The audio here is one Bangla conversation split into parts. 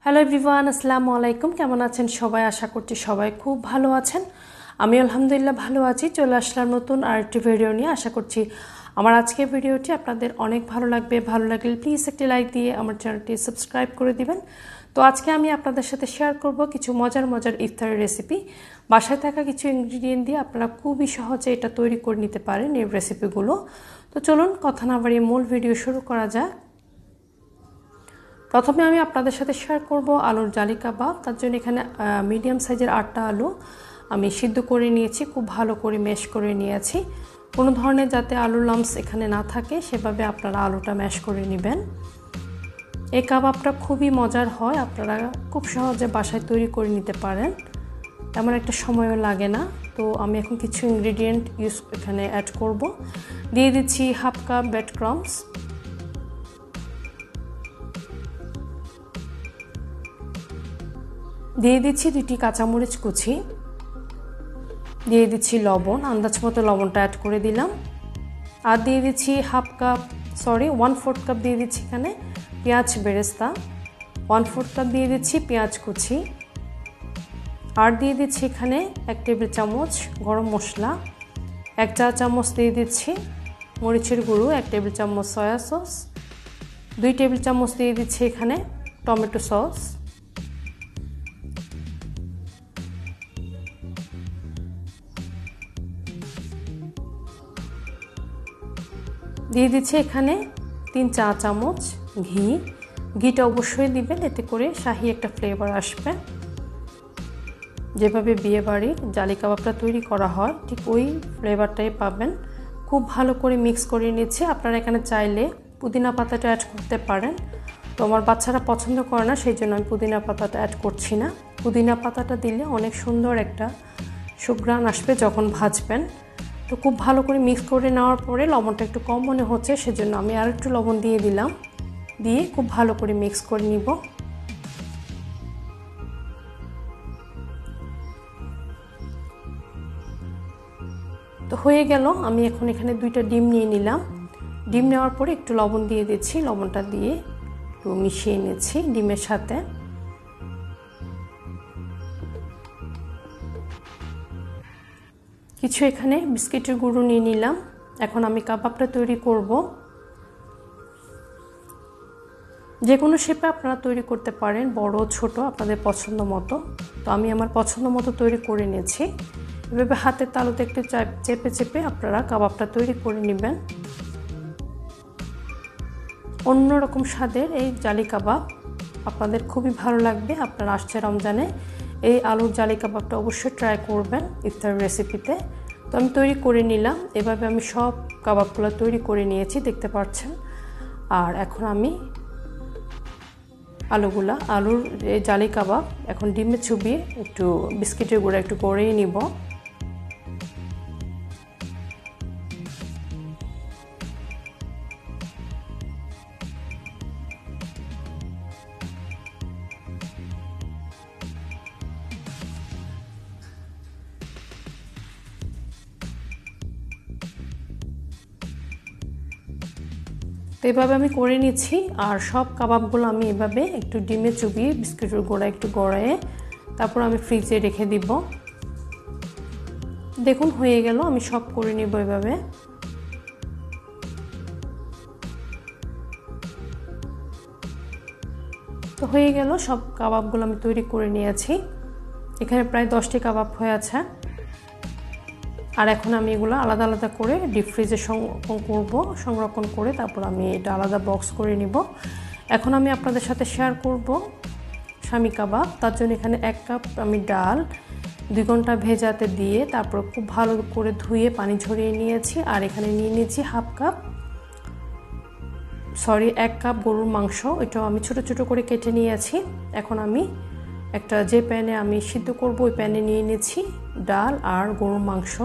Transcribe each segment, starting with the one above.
হ্যালো এভরিওয়ান, আসসালামু আলাইকুম। কেমন আছেন সবাই? আশা করছি সবাই খুব ভালো আছেন। আমি আলহামদুলিল্লাহ ভালো আছি। চলে আসলাম নতুন আরেকটি ভিডিও নিয়ে। আশা করছি আমার আজকের ভিডিওটি আপনাদের অনেক ভালো লাগবে। ভালো লাগলে প্লিজ একটি লাইক দিয়ে আমার চ্যানেলটি সাবস্ক্রাইব করে দিবেন। তো আজকে আমি আপনাদের সাথে শেয়ার করব কিছু মজার মজার ইফতারের রেসিপি। বাসায় থাকা কিছু ইনগ্রিডিয়েন্ট দিয়ে আপনারা খুবই সহজে এটা তৈরি করে নিতে পারেন এই রেসিপিগুলো। তো চলুন কথা না বাড়িয়ে মূল ভিডিও শুরু করা যাক। প্রথমে আমি আপনাদের সাথে শেয়ার করব আলুর জালি কাবাব। তার জন্য এখানে মিডিয়াম সাইজের 8টা আলু আমি সিদ্ধ করে নিয়েছি, খুব ভালো করে ম্যাশ করে নিয়েছি। কোনো ধরনের যাতে আলুর লাম্পস এখানে না থাকে সেভাবে আপনারা আলুটা ম্যাশ করে নেবেন। এই কাবাবটা খুবই মজার হয়, আপনারা খুব সহজে বাসায় তৈরি করে নিতে পারেন, তেমন একটা সময়ও লাগে না। তো আমি এখন কিছু ইনগ্রিডিয়েন্ট এখানে অ্যাড করব। দিয়ে দিচ্ছি হাফ কাপ ব্রেড ক্রাম্বস, দিয়ে দিচ্ছি 2টি কাঁচামরিচ কুচি, দিয়ে দিচ্ছি লবণ, আন্দাজ মতো লবণটা অ্যাড করে দিলাম। আর দিয়ে দিচ্ছি 1/4 কাপ দিয়ে দিচ্ছি এখানে পেঁয়াজ বেরেস্তা, 1/4 কাপ দিয়ে দিচ্ছি পেঁয়াজ কুচি, আর দিয়ে দিচ্ছি এখানে 1 টেবিল চামচ গরম মশলা, 1 চা চামচ দিয়ে দিচ্ছি মরিচের গুঁড়ো, 1 টেবিল চামচ সয়া সস, 2 টেবিল চামচ দিয়ে দিচ্ছি এখানে টমেটো সস, দিয়ে দিচ্ছি এখানে 3 চা চামচ ঘি। ঘিটা অবশ্যই দিবেন, এতে করে শাহি একটা ফ্লেভার আসবে। যেভাবে বিয়ে বাড়ির জালি কাবাবটা তৈরি করা হয় ঠিক ওই ফ্লেভারটাই পাবেন। খুব ভালো করে মিক্স করে নিচ্ছে। আপনারা এখানে চাইলে পুদিনা পাতাটা অ্যাড করতে পারেন, তো আমার বাচ্চারা পছন্দ করে না, সেই জন্য আমি পুদিনা পাতাটা অ্যাড করছি না। পুদিনা পাতাটা দিলে অনেক সুন্দর একটা সুঘ্রাণ আসবে যখন ভাজবেন। তো খুব ভালো করে মিক্স করে নেওয়ার পরে লবণটা একটু কম মনে হচ্ছে, সেজন্য আমি আর একটু লবণ দিয়ে দিলাম। দিয়ে খুব ভালো করে মিক্স করে নিব। তো হয়ে গেল। আমি এখন এখানে 2টা ডিম নিয়ে নিলাম। ডিম নেওয়ার পরে একটু লবণ দিয়ে দিচ্ছি, লবণটা দিয়ে একটু মিশিয়ে নিচ্ছি ডিমের সাথে। কিছু এখানে বিস্কিটের গুঁড়ো নিয়ে নিলাম। এখন আমি কাবাবটা তৈরি করব। যে কোনো শেপে আপনারা তৈরি করতে পারেন, বড় ছোট আপনাদের পছন্দ মতো। তো আমি আমার পছন্দ মতো তৈরি করে নিয়েছি। এভাবে হাতের তালুতে একটু চেপে চেপে আপনারা কাবাবটা তৈরি করে নেবেন। অন্যরকম স্বাদের এই জালি কাবাব আপনাদের খুবই ভালো লাগবে। আপনারা আসছে রমজানে এই আলুর জালি কাবাবটা অবশ্যই ট্রাই করবেন ইফতার রেসিপিতে। তো আমি তৈরি করে নিলাম। এভাবে আমি সব কাবাবগুলো তৈরি করে নিয়েছি, দেখতে পাচ্ছেন। আর এখন আমি আলুর এই জালি কাবাব এখন ডিমে চুবিয়ে একটু বিস্কিটের গুঁড়া একটু গড়িয়ে নিব। তো এভাবে আমি করে নিচ্ছি। আর সব কাবাবগুলো আমি এভাবে একটু ডিমে চুবিয়ে বিস্কুটের গুঁড়া একটু গড়ায়ে তারপর আমি ফ্রিজে রেখে দিব। দেখুন হয়ে গেল। আমি সব করে নেব এভাবে। তো হয়ে গেল, সব কাবাবগুলো আমি তৈরি করে নিয়েছি। এখানে প্রায় 10টি কাবাব হয়ে আছে। আর এখন আমি এগুলো আলাদা আলাদা করে ডিপ ফ্রিজে সংরক্ষণ করে তারপর আমি এটা আলাদা বক্স করে নিব। এখন আমি আপনাদের সাথে শেয়ার করব সামি কাবাব। তার জন্য এখানে 1 কাপ আমি ডাল 2 ঘন্টা ভেজাতে দিয়ে তারপর খুব ভালো করে ধুয়ে পানি ঝরিয়ে নিয়েছি। আর এখানে নিয়ে নিয়েছি 1 কাপ গরুর মাংস, এটাও আমি ছোট ছোট করে কেটে নিয়েছি। এখন আমি যে প্যানে আমি সিদ্ধ করব ওই প্যানে নিয়ে নিয়েছি ডাল আর গরুর মাংস।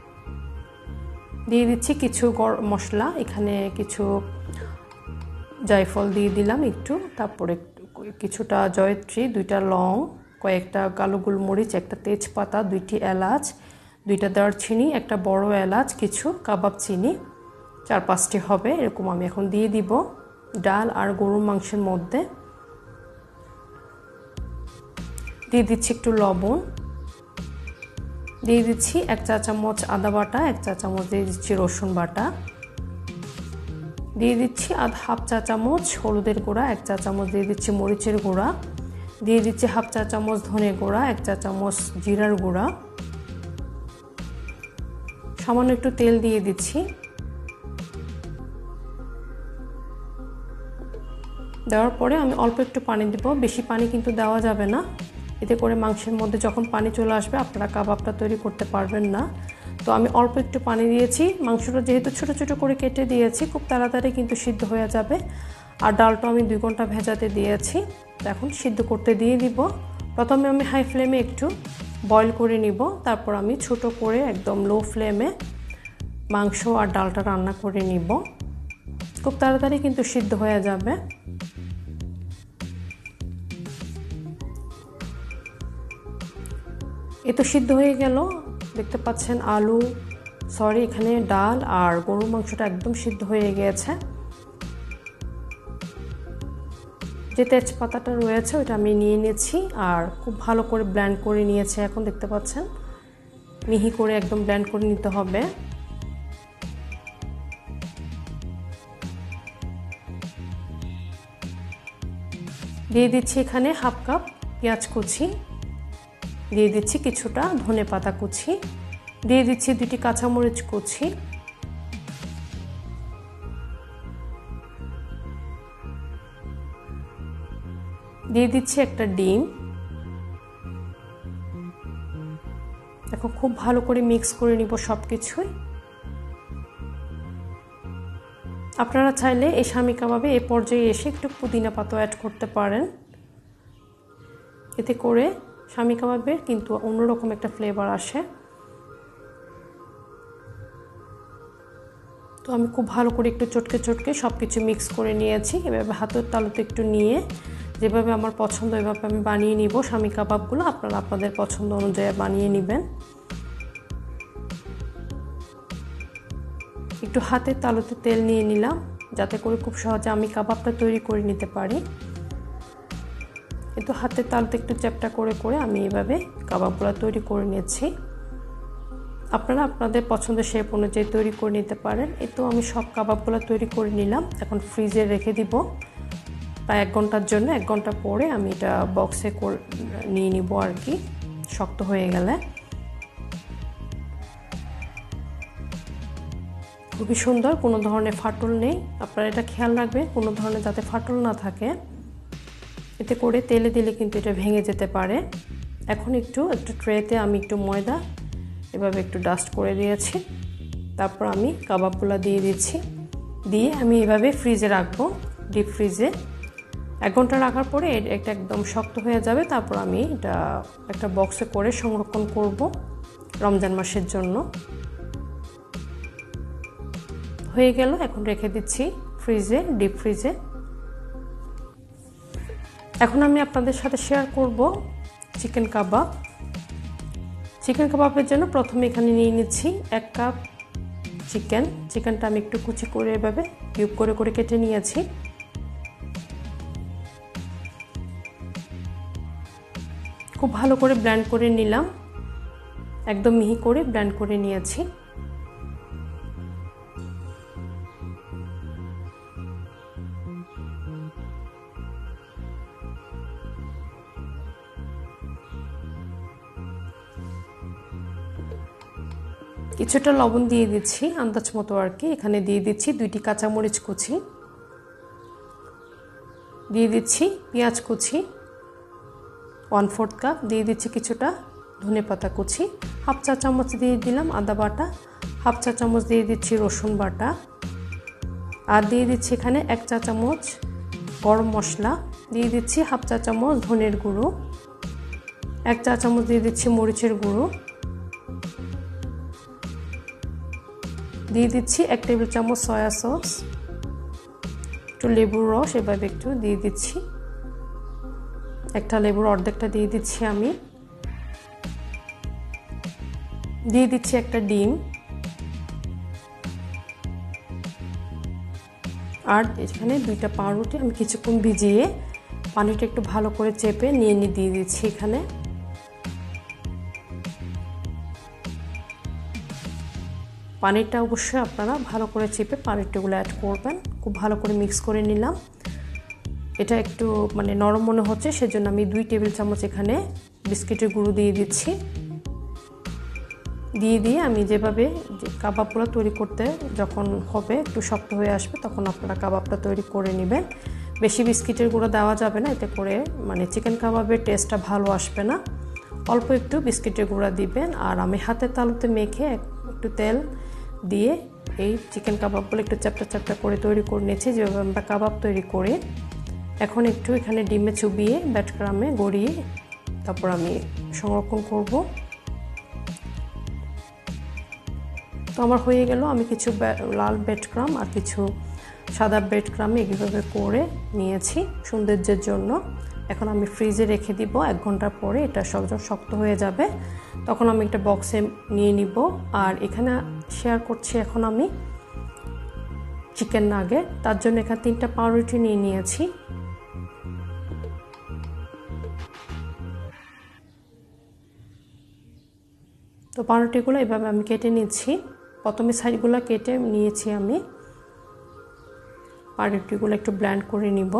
দিয়ে দিচ্ছি কিছু মশলা, এখানে কিছু জায়ফল দিয়ে দিলাম একটু, তারপরে কিছুটা জয়ত্রী, 2টা লং, কয়েকটা কালো গোলমরিচ, একটা তেজপাতা, 2টি এলাচ, 2টা দারচিনি, একটা বড় এলাচ, কিছু কাবাব চিনি, 4-5টি হবে এরকম আমি এখন দিয়ে দিব ডাল আর গরুর মাংসের মধ্যে। দিয়ে দিচ্ছি একটু লবণ, দিয়ে দিচ্ছি 1 চা চামচ আদা বাটা, 1 চা চামচ দিয়ে দিচ্ছি রসুন বাটা, দিয়ে দিচ্ছি হাফ চা চামচ হলুদের গুঁড়া, 1 চা চামচ দিয়ে দিচ্ছি মরিচের গুঁড়া, দিয়ে দিচ্ছি হাফ চা চামচ ধনে গুঁড়া, 1 চা চামচ জিরার গুঁড়া, সামান্য একটু তেল দিয়ে দিচ্ছি। দেওয়ার পরে আমি অল্প একটু পানি দেব, বেশি পানি কিন্তু দেওয়া যাবে না, এতে করে মাংসের মধ্যে যখন পানি চলে আসবে আপনারা কাবাবটা তৈরি করতে পারবেন না। তো আমি অল্প একটু পানি দিয়েছি, মাংসটা যেহেতু ছোট ছোট করে কেটে দিয়েছি খুব তাড়াতাড়ি কিন্তু সিদ্ধ হয়ে যাবে। আর ডালটা আমি 2 ঘন্টা ভেজাতে দিয়েছি, এখন সিদ্ধ করতে দিয়ে দিব। প্রথমে আমি হাই ফ্লেমে একটু বয়েল করে নিব, তারপর আমি ছোট করে একদম লো ফ্লেমে মাংস আর ডালটা রান্না করে নিব, খুব তাড়াতাড়ি কিন্তু সিদ্ধ হয়ে যাবে। এ তো সিদ্ধ হয়ে গেল, দেখতে পাচ্ছেন এখানে ডাল আর গরুর মাংসটা একদম সিদ্ধ হয়ে গিয়েছে। যে তেজপাতাটা রয়েছে ওটা আমি নিয়ে নিয়েছি আর খুব ভালো করে ব্লেন্ড করে নিয়েছি। এখন দেখতে পাচ্ছেন মিহি করে একদম ব্লেন্ড করে নিতে হবে। দিয়ে দিচ্ছি এখানে হাফ কাপ পেঁয়াজ কুচি, দিয়ে দিচ্ছি কিছুটা ধনেপাতা কুচি, দিয়ে দিচ্ছি 2টি কাঁচামরিচ কুচি, দিয়ে দিচ্ছি একটা ডিম। এখন খুব ভালো করে মিক্স করে নিব সবকিছুই। আপনারা চাইলে এই শামি কাবাবে এই পর্যায়ে এসে একটু পুদিনা পাতা অ্যাড করতে পারেন, এতে করে শামি কাবাবের কিন্তু অন্যরকম একটা ফ্লেভার আসে। তো আমি খুব ভালো করে একটু চটকে চটকে সব কিছু মিক্স করে নিয়েছি। এভাবে হাতের তালুতে একটু নিয়ে যেভাবে আমার পছন্দ এভাবে আমি বানিয়ে নিব শামি কাবাবগুলো। আপনারা আপনাদের পছন্দ অনুযায়ী বানিয়ে নেবেন। একটু হাতের তালুতে তেল নিয়ে নিলাম যাতে করে খুব সহজে আমি কাবাবটা তৈরি করে নিতে পারি। কিন্তু হাতের তালুতে একটু চ্যাপটা করে করে আমি এভাবে কাবাবগুলো তৈরি করে নিয়েছি। আপনারা আপনাদের পছন্দের শেপ অনুযায়ী তৈরি করে নিতে পারেন। এই তো আমি সব কাবাবগুলো তৈরি করে নিলাম, এখন ফ্রিজে রেখে দিব প্রায় 1 ঘন্টার জন্য। 1 ঘন্টা পরে আমি এটা বক্সে নিয়ে নিব আর কি, শক্ত হয়ে গেলে। খুবই সুন্দর, কোনো ধরনের ফাটল নেই। আপনারা এটা খেয়াল রাখবেন কোনো ধরনের যাতে ফাটল না থাকে, এতে করে তেলে দিলে কিন্তু এটা ভেঙে যেতে পারে। এখন একটু ট্রেতে আমি একটু ময়দা এভাবে একটু ডাস্ট করে দিয়েছি, তারপর আমি কাবাবগুলো দিয়ে দিচ্ছি, দিয়ে আমি এভাবে ফ্রিজে রাখবো, ডিপ ফ্রিজে। 1 ঘন্টা রাখার পরে এটা একদম শক্ত হয়ে যাবে। তারপর আমি এটা একটা বক্সে করে সংরক্ষণ করব রমজান মাসের জন্য। হয়ে গেল, এখন রেখে দিচ্ছি ফ্রিজে, ডিপ ফ্রিজে। এখন আমি আপনাদের সাথে শেয়ার করব চিকেন কাবাব। চিকেন কাবাবের জন্য প্রথমে এখানে নিয়ে নিচ্ছি 1 কাপ চিকেনটা আমি একটু কুচি করে এভাবে কিউব করে করে কেটে নিয়েছি। খুব ভালো করে ব্লেন্ড করে নিলাম, একদম মিহি করে ব্লেন্ড করে নিয়েছি। কিছুটা লবণ দিয়ে দিচ্ছি আন্দাজ মতো আর কি। এখানে দিয়ে দিচ্ছি 2টি কাঁচামরিচ কুচি, দিয়ে দিচ্ছি পেঁয়াজ কুচি 1/4 কাপ, দিয়ে দিচ্ছি কিছুটা ধনেপাতা কুচি, হাফ চা চামচ দিয়ে দিলাম আদা বাটা, হাফ চা চামচ দিয়ে দিচ্ছি রসুন বাটা, আর দিয়ে দিচ্ছি এখানে 1 চা চামচ গরম মশলা, দিয়ে দিচ্ছি হাফ চা চামচ ধনের গুঁড়ো, 1 চা চামচ দিয়ে দিচ্ছি মরিচের গুঁড়ো, দিয়ে দিচ্ছি 1 টেবিল চামচ সয়া সস, একটু লেবুর রস এভাবে একটু দিয়ে দিচ্ছি, একটা লেবুর অর্ধেকটা দিয়ে দিচ্ছি আমি, দিয়ে দিচ্ছি একটা ডিম, আর এখানে 2টা পাউরুটি আমি কিছুক্ষণ ভিজিয়ে পানিটা একটু ভালো করে চেপে নিয়ে দিয়ে দিচ্ছি এখানে। পানিরটা অবশ্যই আপনারা ভালো করে চেপে পানিরটাগুলো অ্যাড করবেন। খুব ভালো করে মিক্স করে নিলাম। এটা একটু মানে নরম মনে হচ্ছে, সেজন্য আমি 2 টেবিল চামচ এখানে বিস্কিটের গুঁড়ো দিয়ে দিচ্ছি। দিয়ে আমি যেভাবে কাবাবগুলো তৈরি করতে যখন হবে একটু শক্ত হয়ে আসবে, তখন আপনারা কাবাবটা তৈরি করে নেবেন। বেশি বিস্কিটের গুঁড়ো দেওয়া যাবে না, এতে করে মানে চিকেন কাবাবের টেস্টটা ভালো আসবে না। অল্প একটু বিস্কিটের গুঁড়া দিবেন। আর আমি হাতের তালুতে মেখে একটু তেল দিয়ে এই চিকেন কাবাবগুলো একটু চ্যাপটা চ্যাপটা করে তৈরি করে নিয়েছি, যেভাবে আমরা কাবাব তৈরি করি। এখন একটু এখানে ডিমে চুবিয়ে ব্রেডক্রামে গড়িয়ে তারপর আমি সংরক্ষণ করব। তো আমার হয়ে গেল। আমি কিছু লাল ব্রেডক্রাম আর কিছু সাদা ব্রেডক্রাম এইভাবে করে নিয়েছি সৌন্দর্যের জন্য। এখন আমি ফ্রিজে রেখে দিব। 1 ঘন্টা পরে এটা শক্ত হয়ে যাবে, তখন আমি একটা বক্সে নিয়ে নিব। আর এখানে শেয়ার করছি এখন আমি চিকেন নাগেট। তার জন্য এখানে 3টা পাউরুটি নিয়ে নিয়েছি। তো পাউরুটিগুলো এভাবে আমি কেটে নিচ্ছি। প্রথমে সাইডগুলো কেটে নিয়েছি আমি। পাউরুটিগুলো একটু ব্লেন্ড করে নিব।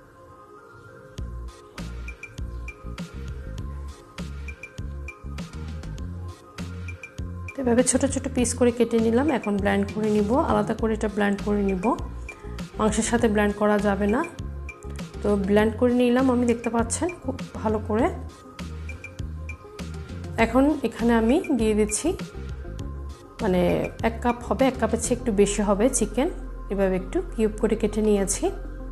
এভাবে ছোট ছোট পিস করে কেটে নিলাম। এখন ব্লেন্ড করে নিব, আলাদা করে এটা ব্লেন্ড করে নিব। মাংসের সাথে ব্লেন্ড করা যাবে না। তো ব্লেন্ড করে নিলাম আমি, দেখতে পাচ্ছেন খুব ভালো করে। এখন এখানে আমি দিয়ে দিচ্ছি মানে 1 কাপ হবে, 1 কাপের চেয়ে একটু বেশি হবে চিকেন। এভাবে একটু কিউব করে কেটে নিয়েছি।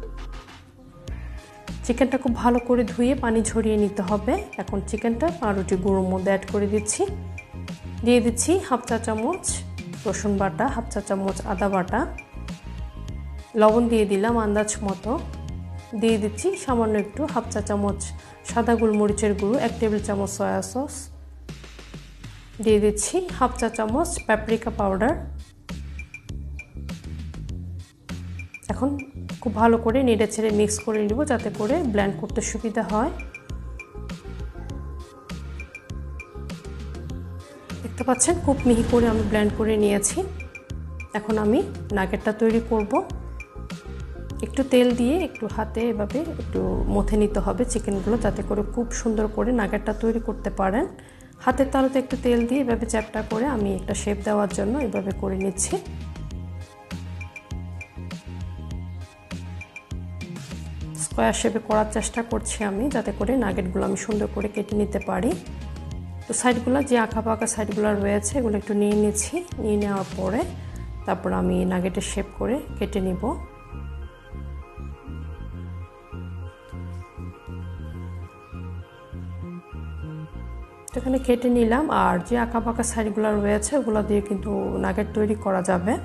চিকেনটা খুব ভালো করে ধুয়ে পানি ঝরিয়ে নিতে হবে। এখন চিকেনটা পাউরুটি গুঁড়োর মধ্যে অ্যাড করে দিচ্ছি। দিয়ে দিচ্ছি 1/2 চা চামচ রসুন বাটা, 1/2 চা চামচ আদা বাটা, লবণ দিয়ে দিলাম আন্দাজ মতো। দিয়ে দিচ্ছি সামান্য একটু 1/2 চা চামচ সাদা গোলমরিচের গুঁড়ো, 1 টেবিল চামচ সয়া সস, দিয়ে দিচ্ছি 1/2 চা চামচ প্যাপরিকা পাউডার। এখন খুব ভালো করে নেড়ে ছেড়ে মিক্স করে নিব, যাতে করে ব্লেন্ড করতে সুবিধা হয়। দেখতে পাচ্ছেন খুব মিহি করে আমি ব্লেন্ড করে নিয়েছি। এখন আমি নাগেটটা তৈরি করব। একটু তেল দিয়ে একটু হাতে এভাবে একটু মথে নিতে হবে চিকেনগুলো, যাতে করে খুব সুন্দর করে নাগেটটা তৈরি করতে পারেন। হাতের তালুতে একটু তেল দিয়ে এভাবে চ্যাপটা করে আমি একটা শেপ দেওয়ার জন্য এভাবে করে নিচ্ছি। স্কোয়ার শেপে করার চেষ্টা করছি আমি, যাতে করে নাগেটগুলো আমি সুন্দর করে কেটে নিতে পারি। তো সাইডগুলো যে আঁকা পাকা সাইডগুলো রয়েছে এগুলো একটু নিয়ে নিচ্ছি। নিয়ে নেওয়ার পরে তারপর আমি নাগেটের শেপ করে কেটে নিব। এখানে কেটে নিলাম। আর যে আঁকা পাকা সাইডগুলো রয়েছে ওগুলো দিয়ে কিন্তু নাগেট তৈরি করা যাবে।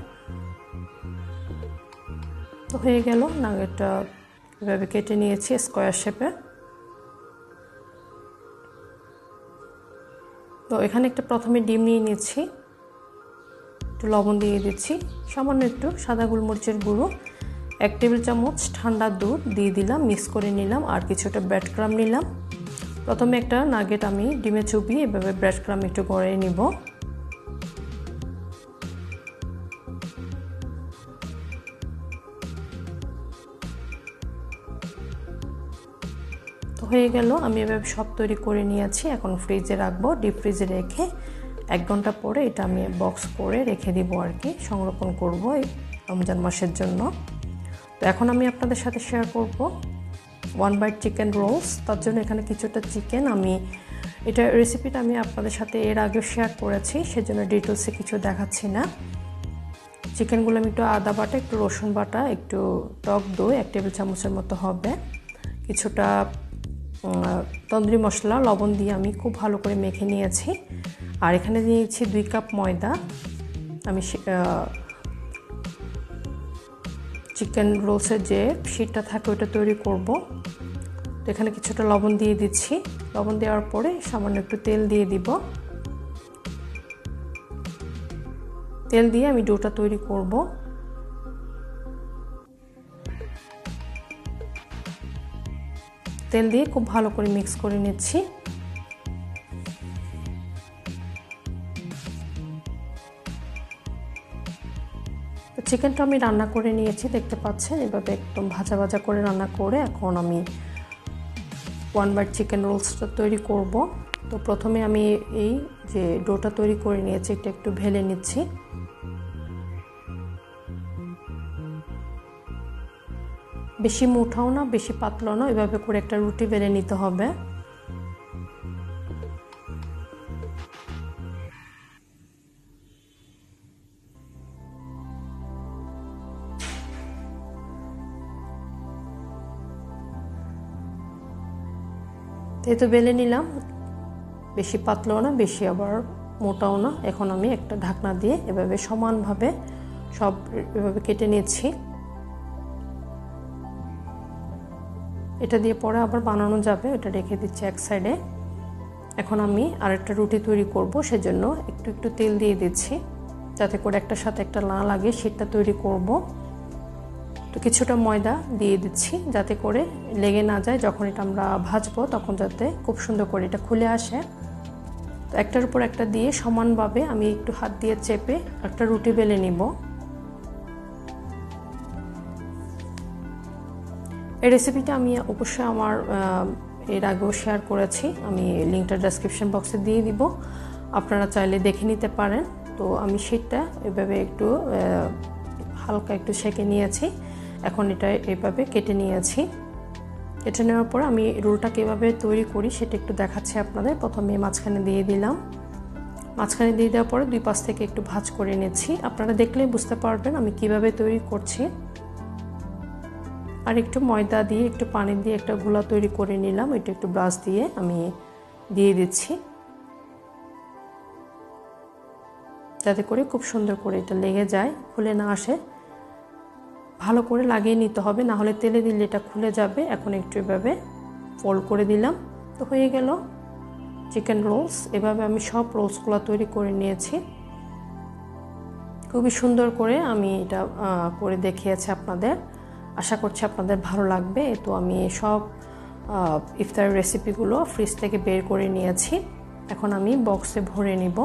তো হয়ে গেল, নাগেটটা এভাবে কেটে নিয়েছি স্কোয়ার শেপে। তো এখানে একটা প্রথমে ডিম নিয়ে নিচ্ছি, একটু লবণ দিয়ে দিচ্ছি, সামান্য একটু সাদা গোলমরিচের গুঁড়ো, 1 টেবিল চামচ ঠান্ডা দুধ দিয়ে দিলাম, মিক্স করে নিলাম। আর কিছুটা ব্রেডক্রাম নিলাম। প্রথমে একটা নাগেট আমি ডিমে চুবিয়ে এভাবে ব্রেডক্রাম একটু গড়িয়ে নিব। তো হয়ে গেল, আমি এভাবে সব তৈরি করে নিয়েছি। এখন ফ্রিজে রাখবো। ডিপ ফ্রিজে রেখে 1 ঘন্টা পরে এটা আমি বক্স করে রেখে দিব আর কি, সংরক্ষণ করব এই রমজান মাসের জন্য। তো এখন আমি আপনাদের সাথে শেয়ার করব 1 বাইট চিকেন রোলস। তার জন্য এখানে কিছুটা চিকেন, আমি এটা রেসিপিটা আমি আপনাদের সাথে এর আগেও শেয়ার করেছি, সেজন্য ডিটেলসে কিছু দেখাচ্ছি না। চিকেনগুলো আমি একটু আদা বাটা, একটু রসুন বাটা, একটু টক দই 1 টেবিল চামচের মতো হবে, কিছুটা তন্দুরি মশলা, লবণ দিয়ে আমি খুব ভালো করে মেখে নিয়েছি। আর এখানে নিয়েছি 2 কাপ ময়দা। আমি চিকেন রোলসের যে শিটটা থাকে ওটা তৈরি করব। তো এখানে কিছুটা লবণ দিয়ে দিচ্ছি। লবণ দেওয়ার পরে সামান্য একটু তেল দিয়ে দিব। তেল দিয়ে আমি ডোটা তৈরি করব। তেল দিয়ে খুব ভালো করে মিক্স করে নিচ্ছি। চিকেনটা আমি রান্না করে নিয়েছি, দেখতে পাচ্ছেন এভাবে একদম ভাজা ভাজা করে রান্না করে এখন আমি 1 বাইট চিকেন রোলসটা তৈরি করব। তো প্রথমে আমি এই যে ডোটা তৈরি করে নিয়েছি এটা একটু ভেলে নিচ্ছি। বেশি মোটাও না বেশি পাতলাও না, এভাবে করে একটা রুটি বেলে নিতে হবে। এই তো বেলে নিলাম, বেশি পাতলাও না বেশি আবার মোটাও না। এখন আমি একটা ঢাকনা দিয়ে এভাবে সমানভাবে সব এভাবে কেটে নিচ্ছি। এটা দিয়ে পরে আবার বানানো যাবে, এটা রেখে দিচ্ছি এক সাইডে। এখন আমি আরেকটা রুটি তৈরি করব, সেজন্য একটু একটু তেল দিয়ে দিচ্ছি যাতে করে একটার সাথে একটা না লাগে, সেটা তৈরি করব। তো কিছুটা ময়দা দিয়ে দিচ্ছি যাতে করে লেগে না যায়, যখন এটা আমরা ভাজবো তখন যাতে খুব সুন্দর করে এটা খুলে আসে। তো একটার উপর একটা দিয়ে সমানভাবে আমি একটু হাত দিয়ে চেপে একটা রুটি বেলে নিব। এই রেসিপিটা আমি অবশ্যই আমার এর আগেও শেয়ার করেছি, আমি লিঙ্কটা ডেসক্রিপশন বক্সে দিয়ে দিব, আপনারা চাইলে দেখে নিতে পারেন। তো আমি সেটা এভাবে একটু হালকা একটু সেঁকে নিয়েছি, এখন এটা এভাবে কেটে নিয়েছি। কেটে নেওয়ার পর আমি রোলটা কীভাবে তৈরি করি সেটা একটু দেখাচ্ছি আপনাদের। প্রথমে মাঝখানে দিয়ে দিলাম, মাঝখানে দিয়ে দেওয়ার পরে দুই পাশ থেকে একটু ভাঁজ করে নিচ্ছি। আপনারা দেখলেই বুঝতে পারবেন আমি কিভাবে তৈরি করছি। আর একটু ময়দা দিয়ে একটু পানি দিয়ে একটা গোলা তৈরি করে নিলাম, এটা একটু ব্রাশ দিয়ে আমি দিয়ে দিচ্ছি যাতে করে খুব সুন্দর করে এটা লেগে যায়, খুলে না আসে। ভালো করে লাগিয়ে নিতে হবে, না হলে তেলে দিলে এটা খুলে যাবে। এখন একটু এভাবে ফোল্ড করে দিলাম, তো হয়ে গেল চিকেন রোলস। এভাবে আমি সব রোলসগুলো তৈরি করে নিয়েছি, খুবই সুন্দর করে আমি এটা করে দেখিয়েছি আপনাদের। আশা করছি আপনাদের ভালো লাগবে। তো আমি সব ইফতারের রেসিপিগুলো ফ্রিজ থেকে বের করে নিয়েছি, এখন আমি বক্সে ভরে নিব।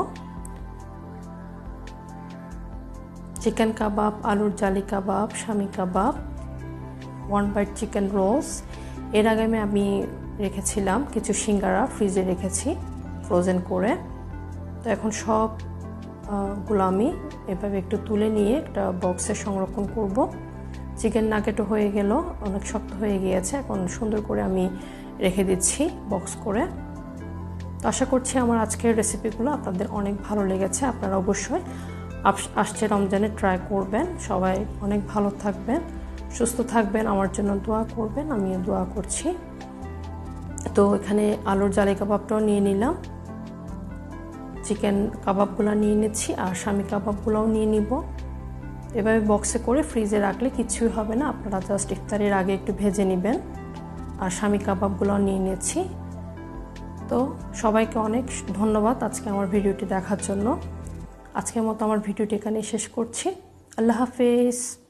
চিকেন কাবাব, আলুর জালি kebab, shami kebab, 1 bite chicken rolls. এর আগে আমি রেখেছিলাম কিছু সিঙ্গারা, ফ্রিজে রেখেছি ফ্রোজেন করে। তো এখন সবগুলো আমি এভাবে একটু তুলে নিয়ে একটা বক্সে সংরক্ষণ করব। চিকেন নাগেটও হয়ে গেল, অনেক শক্ত হয়ে গিয়েছে, এখন সুন্দর করে আমি রেখে দিচ্ছি বক্স করে। তো আশা করছি আমার আজকের রেসিপিগুলো আপনাদের অনেক ভালো লেগেছে। আপনারা অবশ্যই আসছে রমজানে ট্রাই করবেন। সবাই অনেক ভালো থাকবেন, সুস্থ থাকবেন, আমার জন্য দোয়া করবেন, আমিও দোয়া করছি। তো এখানে আলুর জালি কাবাবটাও নিয়ে নিলাম, চিকেন কাবাবগুলো নিয়ে নিচ্ছি, আর সামি কাবাবগুলোও নিয়ে নিব। এভাবে বক্সে করে ফ্রিজে রাখলে কিছুই হবে না, আপনারা জাস্ট ইফতারের আগে একটু ভেজে নেবেন। আর সামি কাবাবগুলোও নিয়ে নিচ্ছি। তো সবাইকে অনেক ধন্যবাদ আজকে আমার ভিডিওটি দেখার জন্য। আজকের মতো আমার ভিডিওটি এখানে শেষ করছি। আল্লাহ হাফেজ।